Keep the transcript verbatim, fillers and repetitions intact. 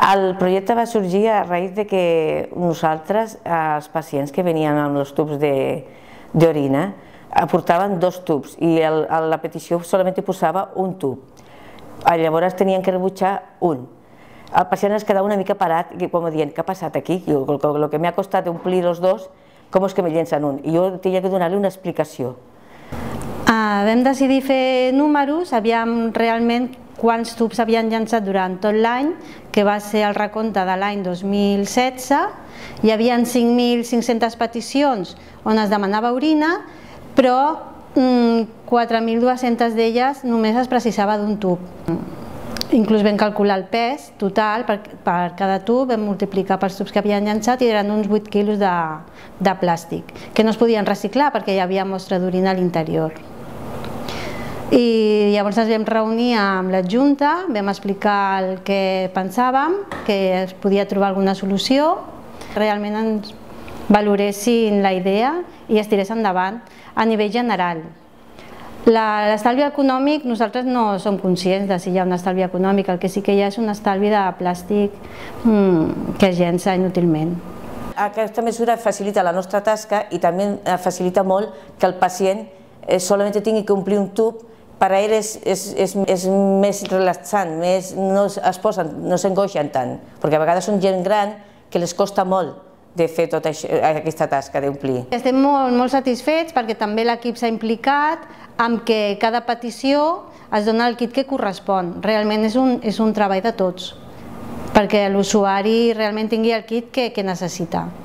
El projecte va sorgir a raïs de que nosaltres, els pacients que venien amb els tubs d'orina, aportaven dos tubs i el, la petició solament posava un tub. Llavors tenien que rebutjar un. El pacient es quedava una mica parat i com dient, què ha passat aquí? Jo, el que m'ha costat omplir els dos, com és que me llencen un? I jo tenia que donar-li una explicació. Uh, vam decidir fer números, aviam realment quants tubs havien llançat durant tot l'any, que va ser el recompte de l'any dos mil setze. Hi havia cinc mil cinc-centes peticions on es demanava orina, però mm, quatre mil dues-centes d'elles només es precisava d'un tub. Inclús vam calcular el pes total per, per cada tub, vam multiplicar pels tubs que havien llançat i eren uns vuit quilos de, de plàstic, que no es podien reciclar perquè hi havia mostra d'orina a l'interior. I llavors ens vam reunir amb la Junta, vam explicar el que pensàvem, que es podia trobar alguna solució, realment ens valoressin la idea i es tirés endavant a nivell general. L'estalvi econòmic, nosaltres no som conscients de si hi ha un estalvi econòmic, el que sí que hi ha és un estalvi de plàstic mmm, que es llença inútilment. Aquesta mesura facilita la nostra tasca i també facilita molt que el pacient solament tingui que omplir un tub. Per a ell és, és, és, és més relaxant, més, no es posen, no s'angoixen tant, perquè a vegades són gent gran que les costa molt de fer tota això, aquesta tasca d'omplir. Estem molt, molt satisfets perquè també l'equip s'ha implicat amb que cada petició es dona el kit que correspon. Realment és un, és un treball de tots, perquè l'usuari realment tingui el kit que, que necessita.